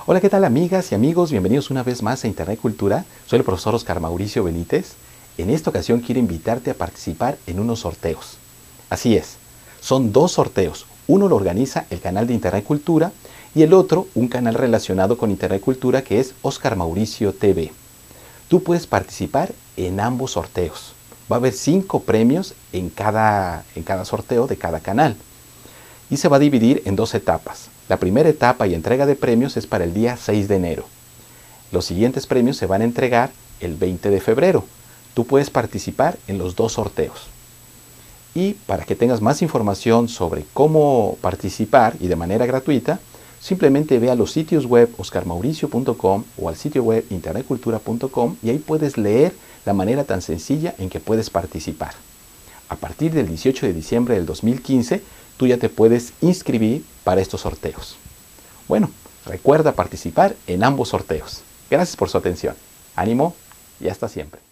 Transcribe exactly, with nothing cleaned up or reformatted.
Hola, ¿qué tal amigas y amigos? Bienvenidos una vez más a Internet Cultura. Soy el profesor Oscar Mauricio Benítez. En esta ocasión quiero invitarte a participar en unos sorteos. Así es, son dos sorteos. Uno lo organiza el canal de Internet Cultura y el otro un canal relacionado con Internet Cultura que es Oscar Mauricio T V. Tú puedes participar en ambos sorteos. Va a haber cinco premios en cada, en cada sorteo de cada canal. Y se va a dividir en dos etapas. La primera etapa y entrega de premios es para el día seis de enero. Los siguientes premios se van a entregar el veinte de febrero. Tú puedes participar en los dos sorteos. Y para que tengas más información sobre cómo participar y de manera gratuita, simplemente ve a los sitios web oscar mauricio punto com o al sitio web internet cultura punto com y ahí puedes leer la manera tan sencilla en que puedes participar. A partir del dieciocho de diciembre del dos mil quince, tú ya te puedes inscribir para estos sorteos. Bueno, recuerda participar en ambos sorteos. Gracias por su atención. Ánimo y hasta siempre.